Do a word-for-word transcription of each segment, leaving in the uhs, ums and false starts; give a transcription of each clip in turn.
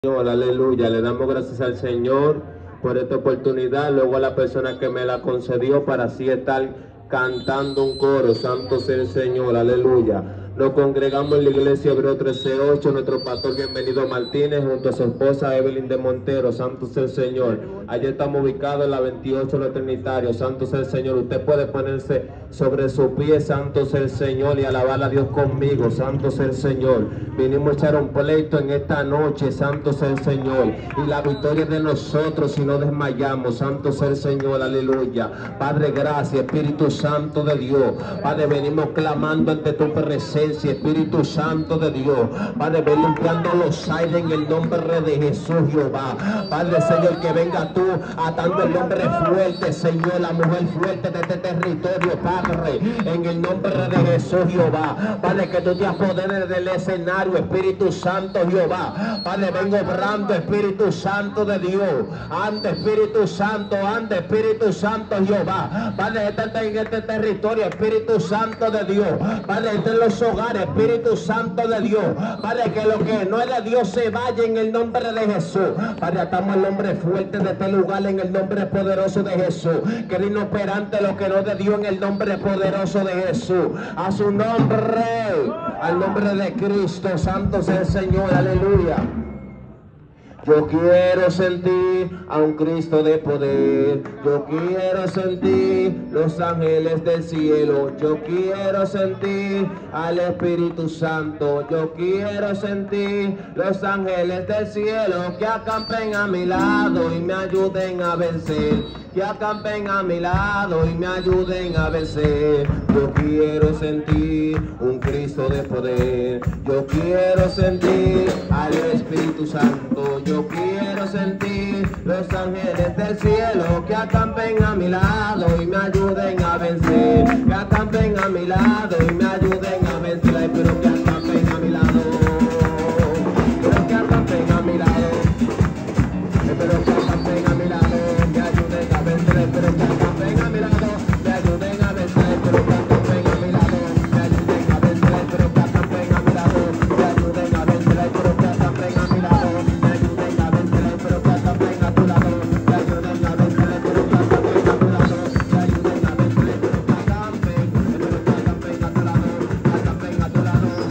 Señor, aleluya, le damos gracias al Señor por esta oportunidad, luego a la persona que me la concedió para así estar cantando un coro. Santo sea el Señor, aleluya. Nos congregamos en la iglesia Hebreo trece ocho, nuestro pastor Bienvenido Martínez junto a su esposa Evelyn de Montero. Santo sea el Señor. Allí estamos ubicados en la veintiocho de Trinitario. Santo sea el Señor. Usted puede ponerse sobre su pie, santo sea el Señor, y alabar a Dios conmigo. Santo sea el Señor. Vinimos a echar un pleito en esta noche. Santo sea el Señor. Y la victoria es de nosotros si no desmayamos. Santo sea el Señor, aleluya. Padre, gracias, Espíritu Santo de Dios. Padre, venimos clamando ante tu presencia, Espíritu Santo de Dios. Padre, ven limpiando los aires en el nombre de Jesús, Jehová. Padre, Señor, que venga tú atando el hombre fuerte, Señor, la mujer fuerte de este territorio, Padre, en el nombre de Jesús, Jehová. Padre, que tú te apoderes del escenario, Espíritu Santo, Jehová. Padre, vengo obrando, Espíritu Santo de Dios. Ande, Espíritu Santo, ande, Espíritu Santo, Jehová. Padre, está en este territorio, Espíritu Santo de Dios. Padre, está en los hogares, Espíritu Santo de Dios. Padre, que lo que no es de Dios se vaya en el nombre de Jesús. Padre, atamos el nombre fuerte de este lugar en el nombre poderoso de Jesús. Que es inoperante lo que no es de Dios en el nombre poderoso de Jesús. A su nombre, al nombre de Cristo, santo sea el Señor, aleluya. Yo quiero sentir a un Cristo de poder. Yo quiero sentir los ángeles del cielo. Yo quiero sentir al Espíritu Santo. Yo quiero sentir los ángeles del cielo que acampen a mi lado y me ayuden a vencer. Que acampen a mi lado y me ayuden a vencer. Yo quiero sentir un Cristo de poder. Yo quiero sentir al Espíritu Santo. Yo quiero sentir los ángeles del cielo que acampen a mi lado y me ayuden a vencer. Que acampen a mi lado y me ayuden a vencer. Ay, pero que acampen a mi lado. Pero que acampen a mi lado. Pero que acampen a mi lado. Pero que acampen a mi lado, me ayuden a vencer. Pero que acampen a mi lado, me ayuden a vencer. Pero que acampen a mi lado, me ayuden a vencer. Pero que acampen a mi lado, me ayuden a vencer. Pero que acampen a tu lado, me ayuden a vencer. Pero que acampen a tu lado, me ayuden a vencer. Pero que acampen, pero que acampen a tu lado, acampen a tu lado,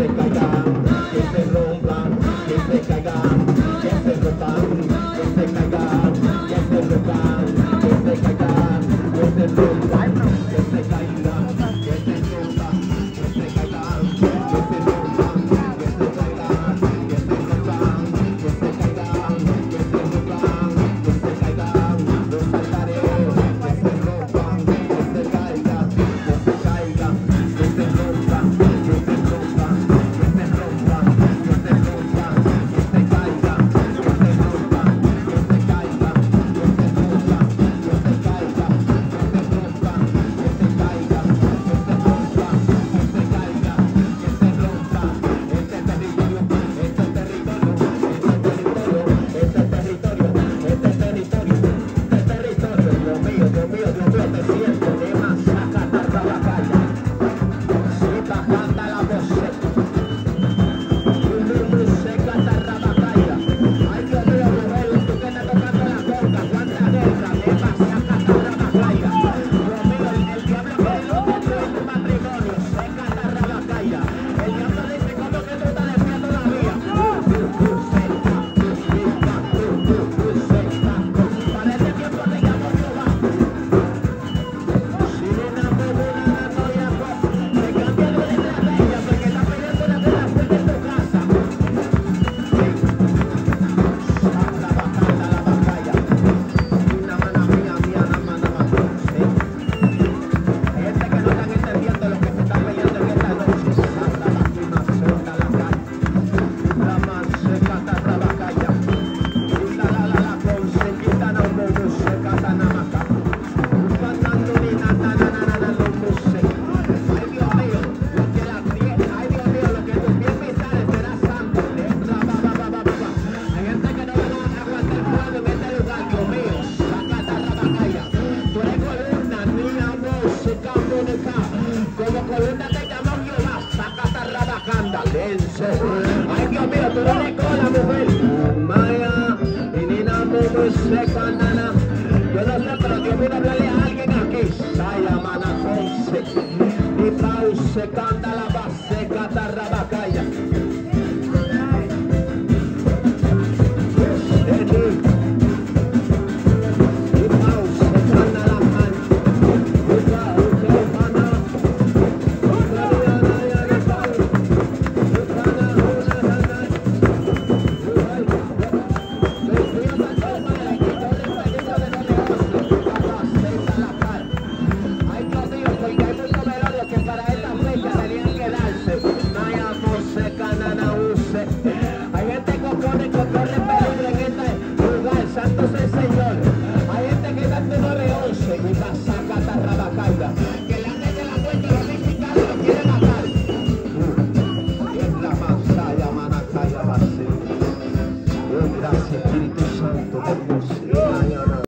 se caigan, que se rompan, que se caigan, que se rompan, que se caigan, que se rompan, que se caigan, que se rompan, que se caigan, que se rompan, que se caigan, que se rompan, que se caigan, que se rompan, que se caigan, que se rompan, que se caigan, los saltaré, que se rompan, que se caigan, que se caigan, que se rompan, que se rompan, que se rompan, que se rompan, que se caigan, que se rompan, que se caigan, que se rompan, que se caigan, que se rompan, que se caigan, que se rompan, que se caigan, que se rompan, este territorio, este territorio, este territorio, este territorio, este territorio, Dios mío, Dios mío, Dios mío, te siento, de más, saca, tarda, la calle, si bajanda la voz, seca, tarda, la calle, ay Dios mío, mujer, tú que estás tocando la conga, cuánta guerra, de más, saca, tarda, la calle, Dios mío, el, el diablo que no destruye tu matrimonio, seca, tarda, la calle, el diablo dice, ¿cómo que tú estás de pie todavía? Para ese tiempo te llamo Jehová. Si una bobina no ya fue, te cambia de estrategia porque está peleando una guerra fuerte en tu casa. Santa bacana la batalla. Una mana mía, mía, la mana más. Hay gente que no están entendiendo lo que se está peleando en esta noche. Santa bacana, suelta la calle. La más seca, tarra bacalla. La la la la con sequita no mono seca tanamaca. Cantando ni na na na na na no muse. Ay Dios mío, lo que la piel, ay Dios mío, lo que tus pies pisares será santo. Letra ba ba ba ba ba. Hay gente que no van a aguantar el fuego en este lugar, Dios mío. Saca tarra bacalla. Tú eres columna, ni amor, seca monica. Como columna te llamo Jehová, saca tarra bacanda, lenzo. Ay Dios mío, tú no eres cola, mujer. Maya, y ni nada mono seca nana. Yo no sé, pero Dios vino a hablarle a alguien aquí. Saya mana conce. Y pause, canta la base, catarra bacalla.